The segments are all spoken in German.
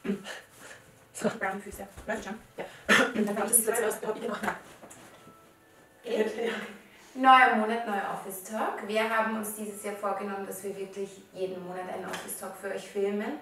So. Braune Füße. Läuft schon? Ja. Und dann das ist jetzt was Hobby gemacht. Neuer Monat, neuer Office Talk. Wir haben uns dieses Jahr vorgenommen, dass wir wirklich jeden Monat einen Office Talk für euch filmen.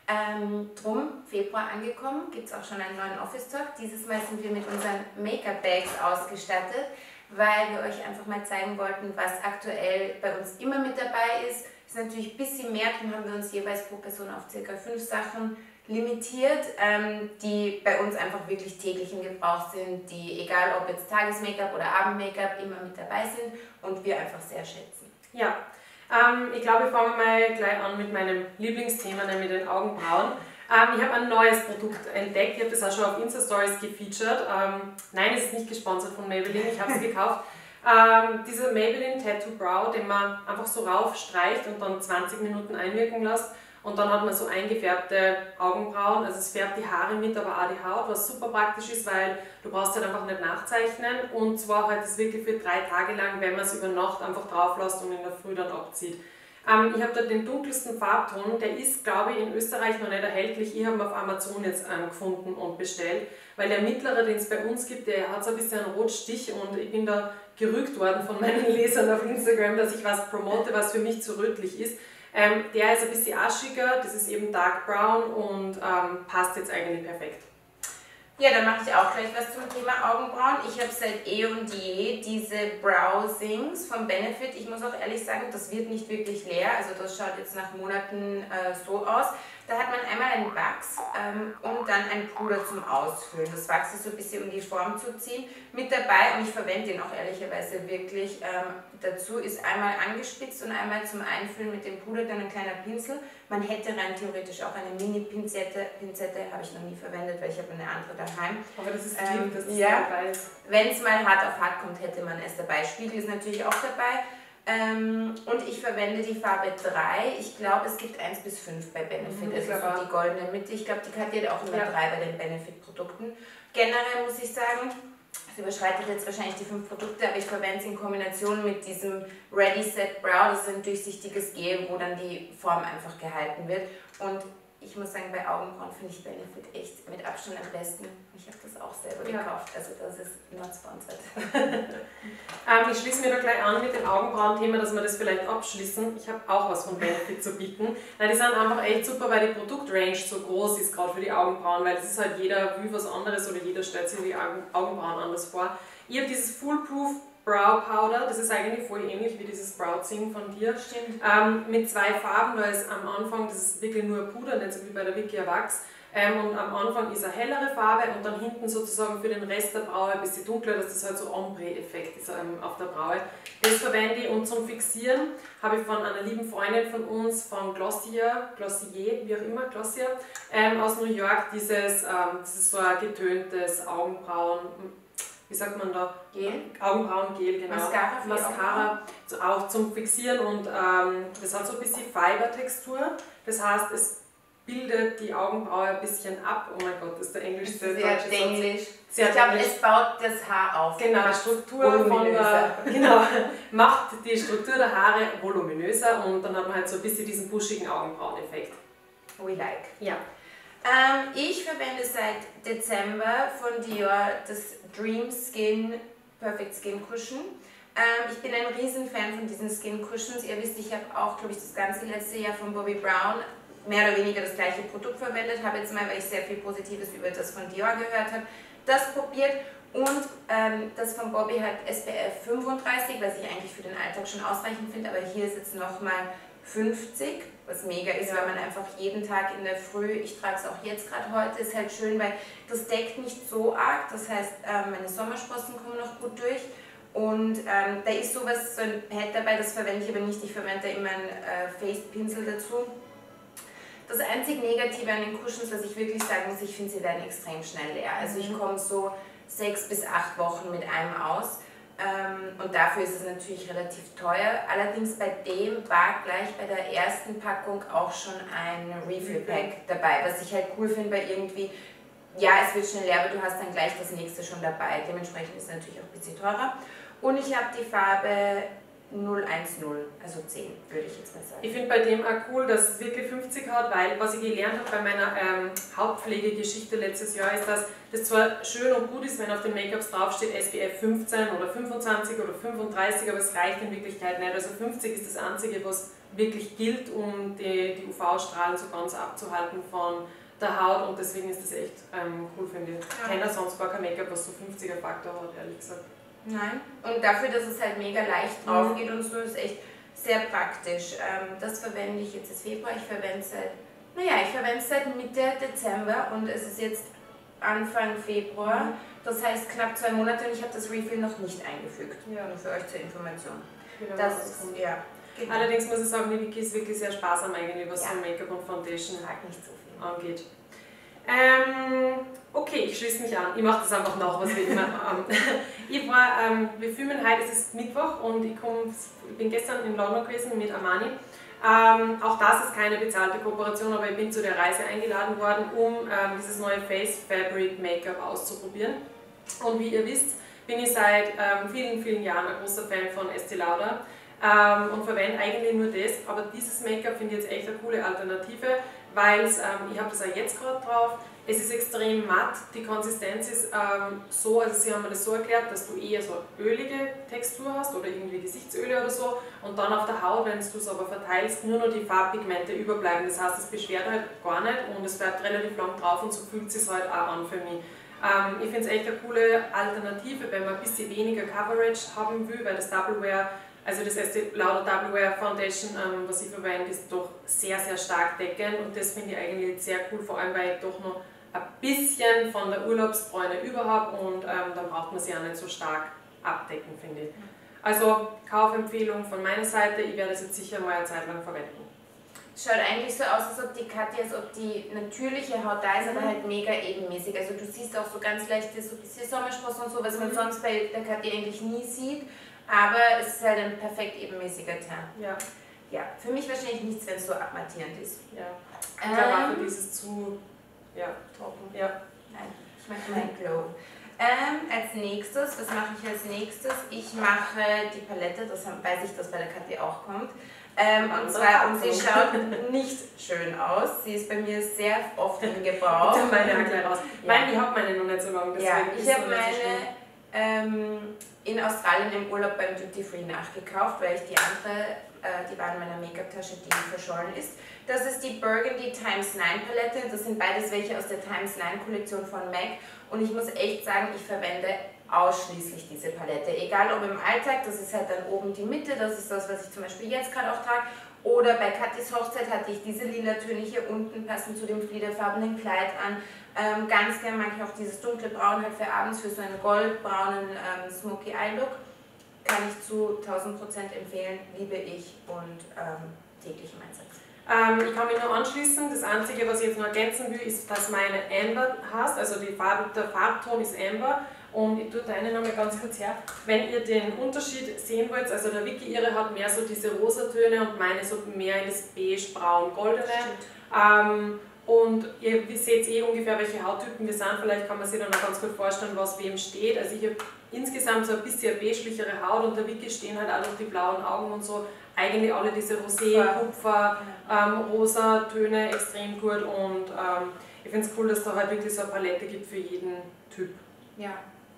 Drum, Februar angekommen, gibt es auch schon einen neuen Office Talk. Dieses Mal sind wir mit unseren Make-up-Bags ausgestattet, weil wir euch einfach mal zeigen wollten, was aktuell bei uns immer mit dabei ist. Ist natürlich ein bisschen mehr, darum haben wir uns jeweils pro Person auf ca. 5 Sachen limitiert, die bei uns einfach wirklich täglich im Gebrauch sind, die, egal ob jetzt Tages-Make-up oder Abend-Make-up, immer mit dabei sind und wir einfach sehr schätzen. Ja, ich glaube, wir fangen mal gleich an mit meinem Lieblingsthema, nämlich den Augenbrauen. Ich habe ein neues Produkt entdeckt, ich habe das auch schon auf Insta-Stories gefeatured. Nein, es ist nicht gesponsert von Maybelline, ich habe es gekauft. Dieser Maybelline Tattoo Brow, den man einfach so raufstreicht und dann 20 Minuten einwirken lässt. Und dann hat man so eingefärbte Augenbrauen, also es färbt die Haare mit, aber auch die Haut, was super praktisch ist, weil du brauchst halt einfach nicht nachzeichnen. Und zwar halt das wirklich für 3 Tage lang, wenn man es über Nacht einfach drauf lässt und in der Früh dann abzieht. Ich habe da den dunkelsten Farbton, der ist, glaube ich, in Österreich noch nicht erhältlich. Ich habe ihn auf Amazon jetzt gefunden und bestellt, weil der mittlere, den es bei uns gibt, der hat so ein bisschen einen Rotstich und ich bin da gerügt worden von meinen Lesern auf Instagram, dass ich was promote, was für mich zu rötlich ist. Der ist ein bisschen aschiger, das ist eben Dark Brown und passt jetzt eigentlich perfekt. Ja, dann mache ich auch gleich was zum Thema Augenbrauen. Ich habe seit eh und je diese Browsings von Benefit. Ich muss auch ehrlich sagen, das wird nicht wirklich leer, also das schaut jetzt nach Monaten so aus. Da hat man einmal einen Wachs und dann ein Puder zum Ausfüllen. Das Wachs ist so ein bisschen, um die Form zu ziehen, mit dabei und ich verwende den auch ehrlicherweise wirklich. Dazu ist einmal angespitzt und einmal zum Einfüllen mit dem Puder dann ein kleiner Pinsel. Man hätte rein theoretisch auch eine Mini-Pinzette, habe ich noch nie verwendet, weil ich habe eine andere daheim. Aber das ist lieb, dass das ja, dabei ist. Wenn es mal hart auf hart kommt, hätte man es dabei. Spiegel ist natürlich auch dabei. Und ich verwende die Farbe 3. Ich glaube, es gibt 1 bis 5 bei Benefit. Es ist so die goldene Mitte. Ich glaube, die Katja hat auch immer 3 bei den Benefit-Produkten. Generell muss ich sagen, es überschreitet jetzt wahrscheinlich die 5 Produkte, aber ich verwende es in Kombination mit diesem Ready Set Brow. Das ist ein durchsichtiges Gel, wo dann die Form einfach gehalten wird. Und ich muss sagen, bei Augenbrauen finde ich Benefit echt mit Abstand am besten. Ich habe das auch selber gekauft, also das ist not sponsored. Ich schließe mir da gleich an mit dem Augenbrauen-Thema, dass wir das vielleicht abschließen. Ich habe auch was von Benefit zu bieten. Nein, die sind einfach echt super, weil die Produktrange so groß ist, gerade für die Augenbrauen, weil es ist halt jeder will was anderes oder jeder stellt sich die Augenbrauen anders vor. Ich habe dieses Foolproof Brow Powder, das ist eigentlich voll ähnlich wie dieses Brow-Zing von dir. Stimmt. Mit 2 Farben, da ist am Anfang, das ist wirklich nur Puder, nicht so wie bei der Vicky Wachs. Und am Anfang ist eine hellere Farbe und dann hinten sozusagen für den Rest der Braue ein bisschen dunkler, dass das halt so Ombre-Effekt ist auf der Braue. Das verwende ich und zum Fixieren habe ich von einer lieben Freundin von uns, von Glossier, wie auch immer, Glossier, aus New York, das ist so ein getöntes Augenbrauen, wie sagt man da? Gel? Augenbrauengel, genau. Mascara auch zum Fixieren und das hat so ein bisschen Fibertextur. Das heißt, es bildet die Augenbraue ein bisschen ab. Oh mein Gott, das ist der englischste Sehr englisch. Ich glaube, es baut das Haar auf. Genau, die Struktur macht die Struktur der Haare voluminöser und dann hat man halt so ein bisschen diesen buschigen Augenbraueneffekt. We like. Ja. Ich verwende seit Dezember von Dior das Dream Skin Perfect Skin Cushion. Ich bin ein Riesenfan von diesen Skin Cushions. Ihr wisst, ich habe auch, glaube ich, das ganze letzte Jahr von Bobbi Brown mehr oder weniger das gleiche Produkt verwendet. Habe jetzt mal, weil ich sehr viel Positives über das von Dior gehört habe, das probiert. Und das von Bobbi hat SPF 35, was ich eigentlich für den Alltag schon ausreichend finde, aber hier ist jetzt nochmal 50, was mega ist, weil man einfach jeden Tag in der Früh, ich trage es auch jetzt gerade heute, ist halt schön, weil das deckt nicht so arg, das heißt, meine Sommersprossen kommen noch gut durch und da ist sowas, so ein Pad dabei, das verwende ich aber nicht, ich verwende da immer einen Face-Pinsel dazu. Das einzig Negative an den Cushions, was ich wirklich sagen muss, ich finde, sie werden extrem schnell leer, also ich komme so 6 bis 8 Wochen mit einem aus. Und dafür ist es natürlich relativ teuer. Allerdings bei dem war gleich bei der ersten Packung auch schon ein Refill-Pack dabei, was ich halt cool finde, weil irgendwie, ja, es wird schnell leer, aber du hast dann gleich das nächste schon dabei. Dementsprechend ist es natürlich auch ein bisschen teurer. Und ich habe die Farbe 010, also 10 würde ich jetzt mal sagen. Ich finde bei dem auch cool, dass es wirklich 50 hat, weil was ich gelernt habe bei meiner Hautpflegegeschichte letztes Jahr ist, dass das zwar schön und gut ist, wenn auf den Make-ups draufsteht SPF 15 oder 25 oder 35, aber es reicht in Wirklichkeit nicht. Also 50 ist das Einzige, was wirklich gilt, um die UV-Strahlen so ganz abzuhalten von der Haut, und deswegen ist das echt cool, finde ich. Ich kenne sonst gar kein Make-up, was so 50er-Faktor hat, ehrlich gesagt. Nein. Und dafür, dass es halt mega leicht drauf geht und so, ist echt sehr praktisch. Das verwende ich jetzt, ist Februar, ich verwende es seit Mitte Dezember und es ist jetzt Anfang Februar. Das heißt knapp 2 Monate und ich habe das Refill noch nicht eingefügt. Ja. Nur für euch zur Information. Genau, Das ist, ja. Genau. Allerdings muss ich sagen, die Vicky ist wirklich sehr sparsam eigentlich, was Ja. so Make-up und Foundation Nicht so viel. angeht. Okay, ich schließe mich an. Ich mache das einfach nach, was wir immer wir filmen heute, es ist Mittwoch und ich bin gestern in London gewesen mit Armani. Auch das ist keine bezahlte Kooperation, aber ich bin zu der Reise eingeladen worden, um dieses neue Face Fabric Make-up auszuprobieren. Und wie ihr wisst, bin ich seit vielen, vielen Jahren ein großer Fan von Estée Lauder und verwende eigentlich nur das, aber dieses Make-up finde ich jetzt echt eine coole Alternative, weil ich habe das auch jetzt gerade drauf. Es ist extrem matt, die Konsistenz ist so, also sie haben mir das so erklärt, dass du eher so ölige Textur hast oder irgendwie Gesichtsöle oder so und dann auf der Haut, wenn du es aber verteilst, nur noch die Farbpigmente überbleiben. Das heißt, es beschwert halt gar nicht und es bleibt relativ lang drauf und so fühlt es sich halt auch an für mich. Ich finde es echt eine coole Alternative, wenn man ein bisschen weniger Coverage haben will, weil das Double Wear, also das Estée Lauder Double Wear Foundation, was ich verwende, ist doch sehr, sehr stark deckend und das finde ich eigentlich sehr cool, vor allem weil ich doch noch ein bisschen von der Urlaubsbräune über habe und dann braucht man sie auch nicht so stark abdecken, finde ich. Also Kaufempfehlung von meiner Seite, ich werde es jetzt sicher mal eine Zeit lang verwenden. Schaut eigentlich so aus, als ob die Katja, als ob die natürliche Haut da ist, aber halt mega ebenmäßig. Also du siehst auch so ganz leichte, so ein bisschen Sommersprossen und so, was man sonst bei der Katja eigentlich nie sieht. Aber es ist halt ein perfekt ebenmäßiger Teint. Ja. Ja, für mich wahrscheinlich nichts, wenn es so abmattierend ist. Ja. Ich glaube auch für dieses zu trocken. Ja. Nein, ich mache meinen Glow. Als nächstes, was mache ich als nächstes? Ich mache die Palette, das weiß ich, dass bei der Katja auch kommt. Und zwar, und sie schaut nicht schön aus. Sie ist bei mir sehr oft in Gebrauch. Ich meine auch gleich raus. Nein, ich habe meine noch nicht so lange. Ja, ich habe meine in Australien im Urlaub beim Duty Free nachgekauft, weil ich die andere, die war in meiner Make-up-Tasche, die verschollen ist. Das ist die Burgundy Times 9 Palette. Das sind beides welche aus der Times 9 Kollektion von MAC. Und ich muss echt sagen, ich verwende ausschließlich diese Palette. Egal ob im Alltag, das ist halt dann oben die Mitte, das ist das, was ich zum Beispiel jetzt gerade auch trage. Oder bei Katis Hochzeit hatte ich diese lila Töne hier unten, passend zu dem fliederfarbenen Kleid an. Ganz gern mag ich auch dieses dunkle Braun halt für abends, für so einen goldbraunen Smoky Eye Look. Kann ich zu 1000% empfehlen, liebe ich und täglich im Einsatz. Ich kann mich nur anschließen. Das Einzige, was ich jetzt noch ergänzen will, ist, dass meine Amber hast, also der Farbton ist Amber. Und ich tue deine nochmal ganz kurz her. Wenn ihr den Unterschied sehen wollt, also der Vicky ihre hat mehr so diese Rosatöne und meine so mehr in das beige, braun, goldene. Und ihr seht eh ungefähr, welche Hauttypen wir sind. Vielleicht kann man sich dann auch ganz gut vorstellen, was wem steht. Also ich habe insgesamt so ein bisschen beiglichere Haut und der Vicky stehen halt auch noch die blauen Augen und so. Eigentlich alle diese Rosé, Kupfer, rosa Töne extrem gut und ich finde es cool, dass da halt wirklich so eine Palette gibt für jeden Typ. Ja.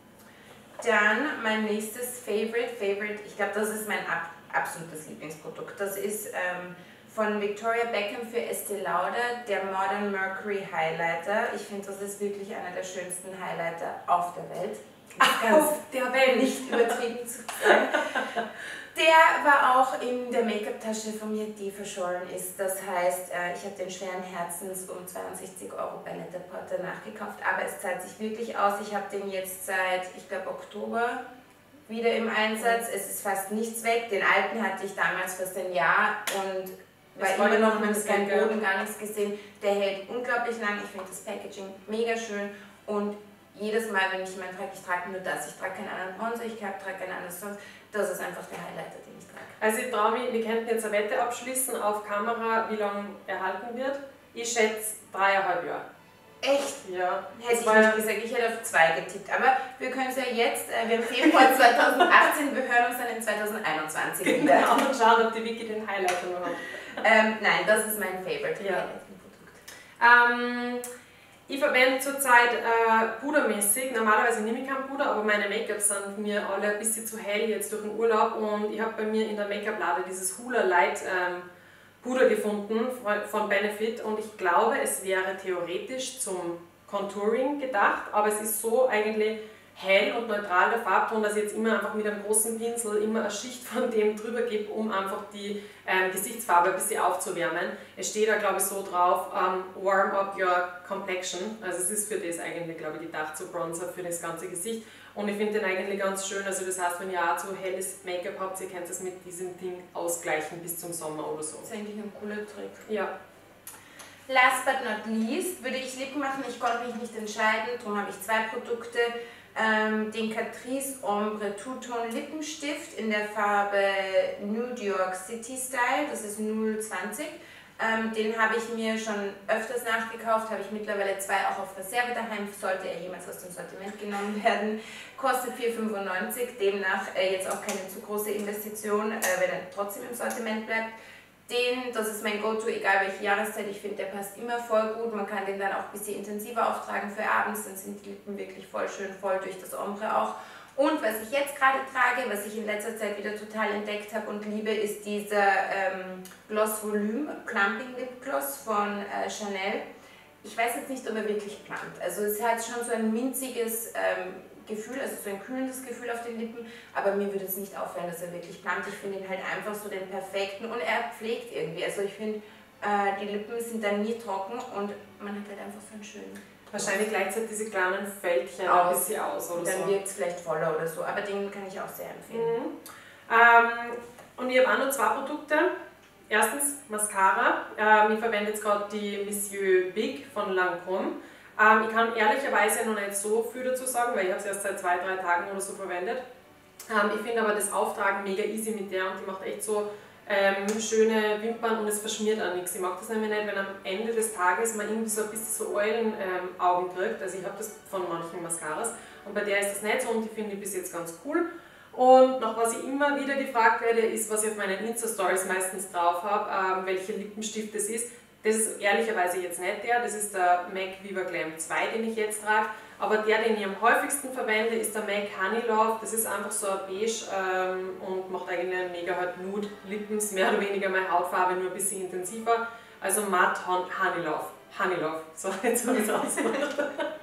Dann mein nächstes Favorite, ich glaube, das ist mein absolutes Lieblingsprodukt. Das ist von Victoria Beckham für Estée Lauder, der Modern Mercury Highlighter. Ich finde, das ist wirklich einer der schönsten Highlighter auf der Welt. Auf der Welt! Nicht übertrieben zu sagen. Der war auch in der Make-up-Tasche von mir, die verschollen ist. Das heißt, ich habe den schweren Herzens um 62 € bei Net-a-Porter nachgekauft, aber es zahlt sich wirklich aus. Ich habe den jetzt seit, ich glaube, Oktober wieder im Einsatz. Es ist fast nichts weg. Den alten hatte ich damals fast ein Jahr und war immer noch mit keinem Boden, gar nichts gesehen. Der hält unglaublich lang. Ich finde das Packaging mega schön und jedes Mal, wenn ich meinen trage, ich trage nur das. Ich trage keinen anderen Bronzer, ich trage kein anderes sonst. Das ist einfach der Highlighter, den ich trage. Also ich traue mich, wir könnten jetzt eine Wette abschließen auf Kamera, wie lange er halten wird. Ich schätze 3,5 Jahre. Echt? Ja. Hätte ich nicht gesagt, ich hätte auf 2 getippt. Aber wir können es ja jetzt, wir haben Februar 2018, wir hören uns dann in 2021 wieder. Genau, und schauen, ob die Wiki den Highlighter noch hat. Nein, das ist mein Favorite. Ja. Ich verwende zurzeit pudermäßig, normalerweise nehme ich kein Puder, aber meine Make-ups sind mir alle ein bisschen zu hell jetzt durch den Urlaub und ich habe bei mir in der Make-up-Lade dieses Hoola Light Puder gefunden von Benefit und ich glaube, es wäre theoretisch zum Contouring gedacht, aber es ist so eigentlich hell und neutral der Farbton, dass ich jetzt immer einfach mit einem großen Pinsel immer eine Schicht von dem drüber gebe, um einfach die Gesichtsfarbe ein bisschen aufzuwärmen. Es steht da glaube ich so drauf, warm up your complexion, also es ist für das eigentlich glaube ich gedacht, so Bronzer für das ganze Gesicht und ich finde den eigentlich ganz schön, also das heißt, wenn ihr auch so helles Make-up habt, ihr könnt das mit diesem Ding ausgleichen bis zum Sommer oder so. Das ist eigentlich ein cooler Trick. Ja. Last but not least würde ich Lippen machen, ich konnte mich nicht entscheiden, darum habe ich 2 Produkte. Den Catrice Ombre Two-Tone Lippenstift in der Farbe Nude York City Style, das ist 020. Den habe ich mir schon öfters nachgekauft, habe ich mittlerweile 2 auch auf Reserve daheim, sollte er jemals aus dem Sortiment genommen werden. Kostet 4,95, demnach jetzt auch keine zu große Investition, wenn er trotzdem im Sortiment bleibt. Das ist mein Go-To, egal welche Jahreszeit, ich finde, der passt immer voll gut. Man kann den dann auch ein bisschen intensiver auftragen für abends, dann sind die Lippen wirklich voll schön voll durch das Ombre auch. Und was ich jetzt gerade trage, was ich in letzter Zeit wieder total entdeckt habe und liebe, ist dieser Gloss Volume Clumping Lip Gloss von Chanel. Ich weiß jetzt nicht, ob er wirklich plumpt. Also es hat schon so ein minziges Gefühl, also so ein kühlendes Gefühl auf den Lippen, aber mir würde es nicht auffallen, dass er wirklich plumpt. Ich finde ihn halt einfach so den perfekten und er pflegt irgendwie. Also ich finde, die Lippen sind dann nie trocken und man hat halt einfach so einen schönen. Wahrscheinlich gleichzeitig diese kleinen Fältchen ein bisschen aus oder dann so. Dann wirkt es vielleicht voller oder so, aber den kann ich auch sehr empfehlen. Und ich habe auch noch 2 Produkte. Erstens Mascara. Ich verwende jetzt gerade die Monsieur Big von Lancôme. Ich kann ehrlicherweise noch nicht so viel dazu sagen, weil ich habe es erst seit 2-3 Tagen oder so verwendet. Ich finde aber das Auftragen mega easy mit der und die macht echt so schöne Wimpern und es verschmiert auch nichts. Ich mag das nämlich nicht, wenn am Ende des Tages man irgendwie so ein bisschen so Eulenaugen kriegt. Also ich habe das von manchen Mascaras und bei der ist das nicht so und die finde ich bis jetzt ganz cool. Und nach was ich immer wieder gefragt werde, ist, was ich auf meinen Insta-Stories meistens drauf habe, welcher Lippenstift das ist. Das ist ehrlicherweise jetzt nicht der, das ist der MAC Viva Glam 2, den ich jetzt trage. Aber der, den ich am häufigsten verwende, ist der MAC Honey Love. Das ist einfach so ein Beige und macht eigentlich einen mega halt Nude Lippens, mehr oder weniger meine Hautfarbe, nur ein bisschen intensiver. Also Matte Honey Love. Honey Love, so jetzt habe ich es ausgemacht.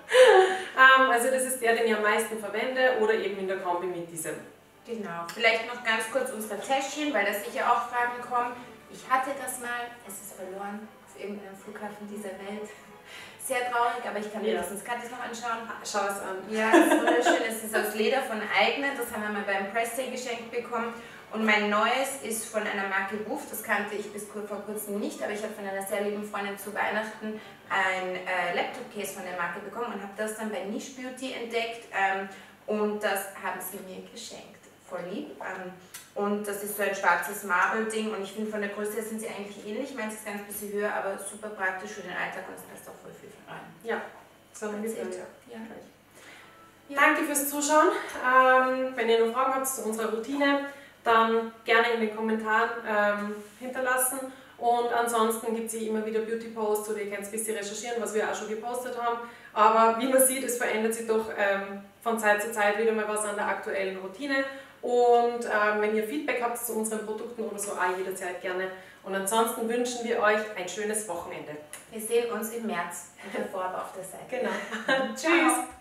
Also das ist der, den ich am meisten verwende oder eben in der Kombi mit diesem. Genau, vielleicht noch ganz kurz unsere Täschchen, weil da sicher auch Fragen kommen. Ich hatte das mal, es ist verloren auf irgendeinem Flughafen dieser Welt. Sehr traurig, aber ich kann mir das noch anschauen. Schau es an. Ja, es ist wunderschön. Es ist aus Leder von Eigner. Das haben wir mal beim Press Day geschenkt bekommen. Und mein neues ist von einer Marke Wuff. Das kannte ich bis vor kurzem nicht, aber ich habe von einer sehr lieben Freundin zu Weihnachten ein Laptop-Case von der Marke bekommen und habe das dann bei Niche Beauty entdeckt. Und das haben sie mir geschenkt. Voll lieb. Und das ist so ein schwarzes Marble-Ding und ich finde, von der Größe her sind sie eigentlich ähnlich. Meins ist ganz ein bisschen höher, aber super praktisch für den Alltag und es passt auch voll viel rein. Ja, so ein bisschen. Ja. Ja. Danke fürs Zuschauen. Wenn ihr noch Fragen habt zu unserer Routine, dann gerne in den Kommentaren hinterlassen. Und ansonsten gibt es immer wieder Beauty-Posts oder ihr könnt ein bisschen recherchieren, was wir auch schon gepostet haben. Aber wie man sieht, es verändert sich doch von Zeit zu Zeit wieder mal was an der aktuellen Routine. Und wenn ihr Feedback habt zu unseren Produkten oder so, auch jederzeit gerne. Und ansonsten wünschen wir euch ein schönes Wochenende. Wir sehen uns im März. Und davor aber auf der Seite. Genau. Tschüss.